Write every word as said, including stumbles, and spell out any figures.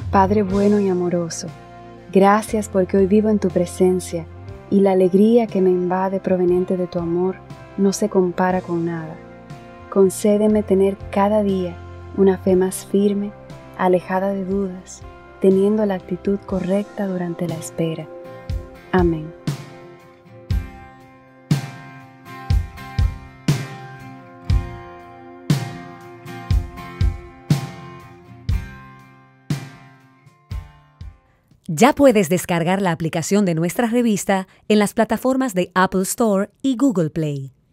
Padre bueno y amoroso, gracias porque hoy vivo en tu presencia y la alegría que me invade proveniente de tu amor no se compara con nada. Concédeme tener cada día una fe más firme, alejada de dudas, teniendo la actitud correcta durante la espera. Amén. Ya puedes descargar la aplicación de nuestra revista en las plataformas de Apple Store y Google Play.